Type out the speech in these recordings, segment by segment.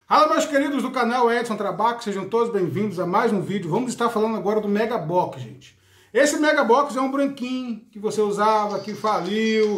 Fala, meus queridos do canal Edson Trabaco, sejam todos bem-vindos a mais um vídeo. Vamos estar falando agora do Megabox, gente. Esse Megabox é um branquinho que você usava, que faliu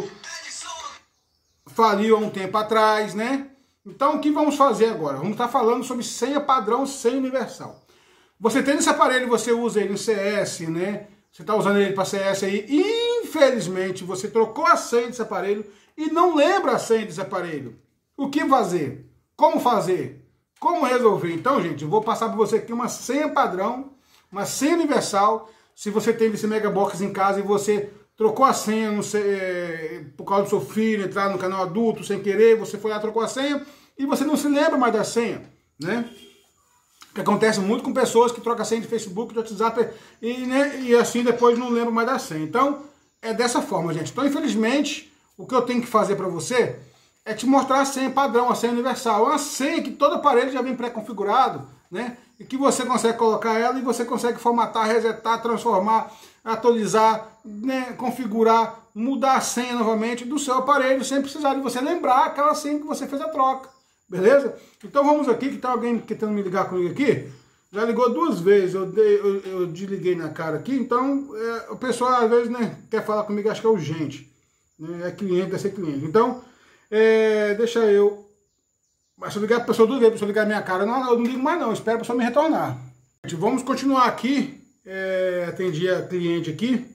há um tempo atrás, né? Então, o que vamos fazer agora? Vamos estar falando sobre senha padrão, senha universal. Você tem esse aparelho, você usa ele no CS, né? Você está usando ele para CS aí, e infelizmente você trocou a senha desse aparelho e não lembra a senha desse aparelho. O que fazer? Como fazer? Como resolver? Então, gente, eu vou passar para você aqui uma senha padrão, uma senha universal. Se você tem esse Megabox em casa e você trocou a senha por causa do seu filho, entrar no canal adulto sem querer, você foi lá, trocou a senha e você não se lembra mais da senha, né? Que acontece muito com pessoas que trocam a senha de Facebook, de WhatsApp e assim depois não lembram mais da senha. Então, é dessa forma, gente. Então, infelizmente, o que eu tenho que fazer para você é te mostrar a senha padrão, a senha universal. É uma senha que todo aparelho já vem pré-configurado, né? E que você consegue colocar ela e você consegue formatar, resetar, transformar, atualizar, né? Configurar, mudar a senha novamente do seu aparelho, sem precisar de você lembrar aquela senha que você fez a troca. Beleza? Então vamos aqui, que tá alguém tentando me ligar comigo aqui. Já ligou 2 vezes, eu desliguei na cara aqui, então o pessoal às vezes, né, quer falar comigo, acho que é urgente. Né? É cliente, deve ser cliente. Então, deixa eu... Mas se eu ligar para a pessoa 2 vezes, se eu ligar a minha cara, eu não ligo mais não, eu espero a pessoa me retornar. Vamos continuar aqui, atendi a cliente aqui.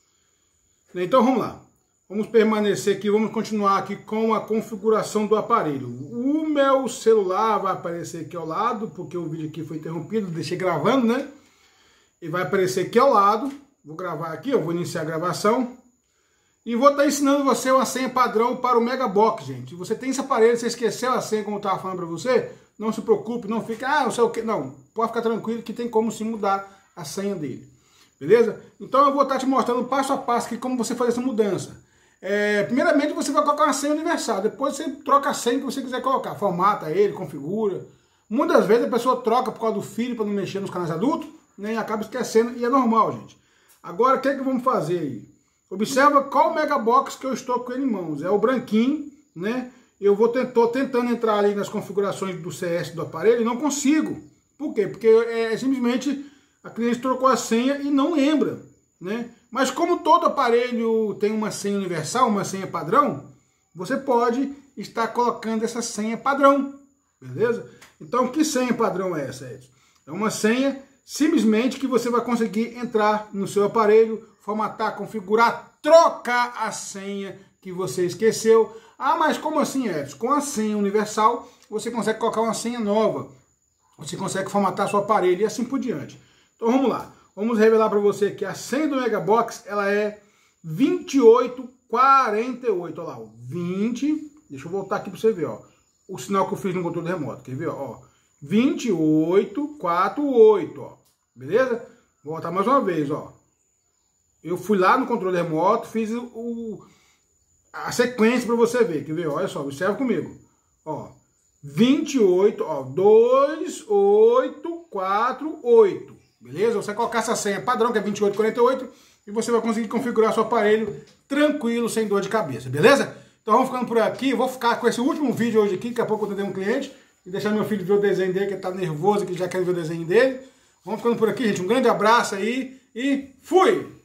Então vamos lá. Vamos permanecer aqui, vamos continuar aqui com a configuração do aparelho. O meu celular vai aparecer aqui ao lado, porque o vídeo aqui foi interrompido, deixei gravando, né? E vai aparecer aqui ao lado. Vou gravar aqui, eu vou iniciar a gravação. E vou estar ensinando você uma senha padrão para o Megabox, gente. Se você tem esse aparelho, você esqueceu a senha, como eu estava falando para você, não se preocupe, não fique, não sei o que. Não, pode ficar tranquilo que tem como sim mudar a senha dele. Beleza? Então eu vou estar te mostrando passo a passo aqui como você fazer essa mudança. Primeiramente você vai colocar uma senha universal, depois você troca a senha que você quiser colocar, formata ele, configura. Muitas vezes a pessoa troca por causa do filho para não mexer nos canais adultos, né, e acaba esquecendo, e é normal, gente. Agora o que é que vamos fazer aí? Observa qual Megabox que eu estou com ele em mãos, é o branquinho, né? Eu estou tentando entrar ali nas configurações do CS do aparelho e não consigo. Por quê? Porque simplesmente a cliente trocou a senha e não lembra, né? Mas como todo aparelho tem uma senha universal, uma senha padrão, você pode estar colocando essa senha padrão, beleza? Então, que senha padrão é essa, Edson? É uma senha simplesmente que você vai conseguir entrar no seu aparelho, formatar, configurar, trocar a senha que você esqueceu. Ah, mas como assim, Edson? Com a senha universal, você consegue colocar uma senha nova. Você consegue formatar seu aparelho e assim por diante. Então, vamos lá. Vamos revelar para você que a senha do Megabox, ela é 2848, olha lá, 20, deixa eu voltar aqui para você ver, ó, o sinal que eu fiz no controle remoto, quer ver, ó, 2848, ó, beleza? Vou voltar mais uma vez, ó, eu fui lá no controle remoto, fiz a sequência para você ver, quer ver, olha só, observa comigo, ó, 28, ó, 2848, beleza? Você colocar essa senha padrão, que é 2848, e você vai conseguir configurar seu aparelho tranquilo, sem dor de cabeça, beleza? Então vamos ficando por aqui, eu vou ficar com esse último vídeo hoje aqui, daqui a pouco eu atender um cliente, e deixar meu filho ver o desenho dele, que ele tá nervoso, que já quer ver o desenho dele. Vamos ficando por aqui, gente, um grande abraço aí, e fui!